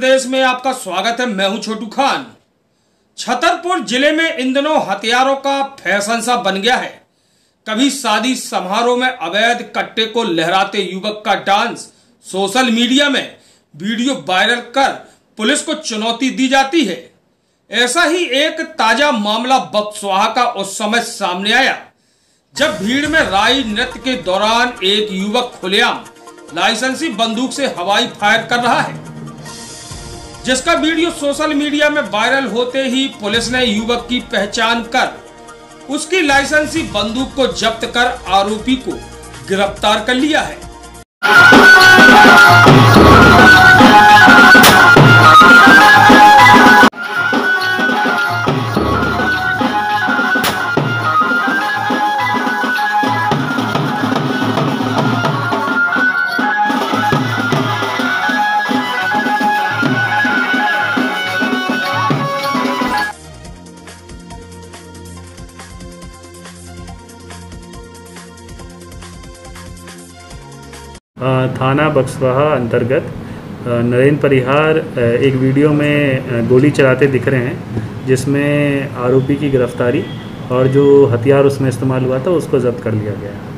प्रदेश में आपका स्वागत है। मैं हूं छोटू खान। छतरपुर जिले में इन दिनों हथियारों का फैशन सा बन गया है। कभी शादी समारोह में अवैध कट्टे को लहराते युवक का डांस सोशल मीडिया में वीडियो वायरल कर पुलिस को चुनौती दी जाती है। ऐसा ही एक ताजा मामला बक्सवाहा का उस समय सामने आया जब भीड़ में राई नृत्य के दौरान एक युवक खुलेआम लाइसेंसी बंदूक से हवाई फायर कर रहा है, जिसका वीडियो सोशल मीडिया में वायरल होते ही पुलिस ने युवक की पहचान कर उसकी लाइसेंसी बंदूक को जब्त कर आरोपी को गिरफ्तार कर लिया है। थाना बक्सवाहा अंतर्गत नरेंद्र परिहार एक वीडियो में गोली चलाते दिख रहे हैं, जिसमें आरोपी की गिरफ्तारी और जो हथियार उसमें इस्तेमाल हुआ था उसको जब्त कर लिया गया।